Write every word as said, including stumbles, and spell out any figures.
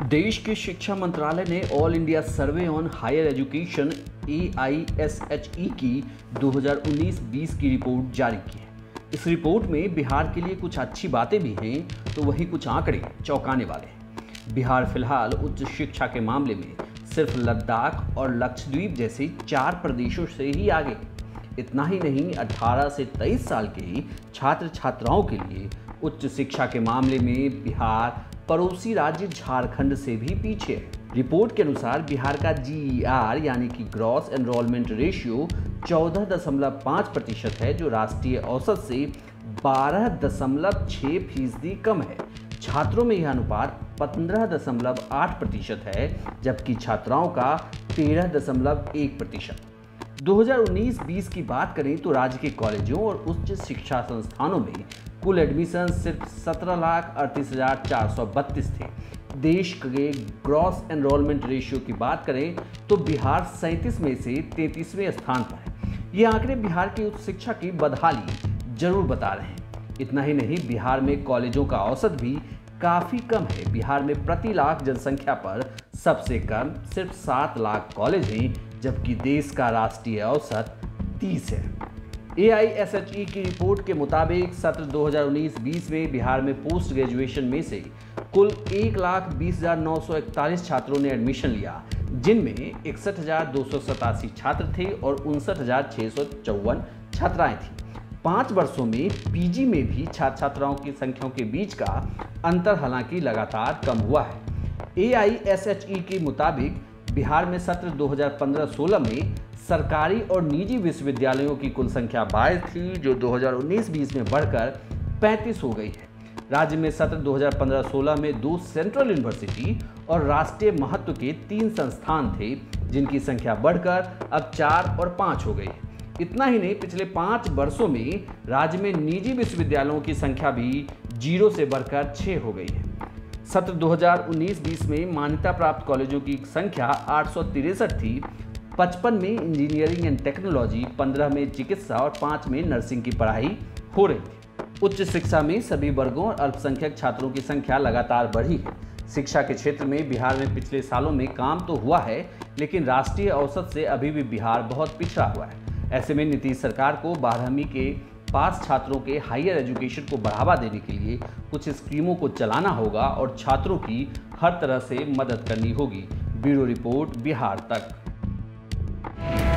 देश के शिक्षा मंत्रालय ने All India Survey on Higher Education A I S H E की दो हज़ार उन्नीस बीस की रिपोर्ट जारी की है। इस रिपोर्ट में बिहार के लिए कुछ अच्छी बातें भी हैं, तो वहीं कुछ आंकड़े चौंकाने वाले हैं। बिहार फिलहाल उच्च शिक्षा के मामले में सिर्फ लद्दाख और लक्षद्वीप जैसे चार प्रदेशों से ही आगे। इतना ही नहीं, अठारह से तेईस साल के छात्र छात्राओं के लिए उच्च शिक्षा के मामले में बिहार पड़ोसी राज्य झारखंड से भी पीछे है। रिपोर्ट के अनुसार बिहार का जी ई आर यानी कि ग्रॉस एनरोलमेंट रेशियो चौदह दशमलव पाँच प्रतिशत है, जो राष्ट्रीय औसत से बारह दशमलव छः फीसदी कम है। छात्रों में यह अनुपात पंद्रह दशमलव आठ प्रतिशत है, जबकि छात्राओं का तेरह दशमलव एक प्रतिशत। दो हज़ार उन्नीस बीस की बात करें तो राज्य के कॉलेजों और उच्च शिक्षा संस्थानों में कुल एडमिशन सिर्फ सत्रह लाख अड़तीस हजार चार सौ बत्तीस थे। देश के ग्रॉस एनरोलमेंट रेशियो की बात करें तो बिहार सैंतीस में से तैंतीसवें स्थान पर है। ये आंकड़े बिहार की उच्च शिक्षा की बदहाली जरूर बता रहे हैं। इतना ही नहीं, बिहार में कॉलेजों का औसत भी काफ़ी कम है। बिहार में प्रति लाख जनसंख्या पर सबसे कम सिर्फ सात लाख कॉलेज हैं, जबकि देश का राष्ट्रीय औसत तीस है। ए आई एस एच ई की रिपोर्ट के मुताबिक सत्र दो हज़ार उन्नीस बीस में बिहार में पोस्ट ग्रेजुएशन में से कुल एक लाख बीस हजार नौ सौ इकतालीस छात्रों ने एडमिशन लिया, जिनमें इकसठ हजार दो सौ सतासी छात्र थे और उनसठ हजार छः सौ चौवन छात्राएं थीं। पाँच वर्षों में पी जी में भी छात्र छात्राओं की संख्याओं के बीच का अंतर हालांकि लगातार कम हुआ है। ए आई एस एच ई के मुताबिक बिहार में सत्र दो हज़ार पंद्रह सोलह में सरकारी और निजी विश्वविद्यालयों की कुल संख्या बाईस थी, जो दो हज़ार उन्नीस बीस में बढ़कर पैंतीस हो गई है। राज्य में सत्र दो हज़ार पंद्रह सोलह में दो सेंट्रल यूनिवर्सिटी और राष्ट्रीय महत्व के तीन संस्थान थे, जिनकी संख्या बढ़कर अब चार और पाँच हो गई है। इतना ही नहीं, पिछले पाँच वर्षों में राज्य में निजी विश्वविद्यालयों की संख्या भी जीरो से बढ़कर छः हो गई है। सत्र दो हज़ार उन्नीस बीस में मान्यता प्राप्त कॉलेजों की संख्या आठ सौ तिरसठ थी। पचपन में इंजीनियरिंग एंड टेक्नोलॉजी, पंद्रह में चिकित्सा और पाँच में नर्सिंग की पढ़ाई हो रही थी। उच्च शिक्षा में सभी वर्गों और अल्पसंख्यक छात्रों की संख्या लगातार बढ़ी है। शिक्षा के क्षेत्र में बिहार में पिछले सालों में काम तो हुआ है, लेकिन राष्ट्रीय औसत से अभी भी बिहार बहुत पिछड़ा हुआ है। ऐसे में नीतीश सरकार को बारहवीं के पास छात्रों के हायर एजुकेशन को बढ़ावा देने के लिए कुछ स्कीमों को चलाना होगा और छात्रों की हर तरह से मदद करनी होगी। ब्यूरो रिपोर्ट, बिहार तक।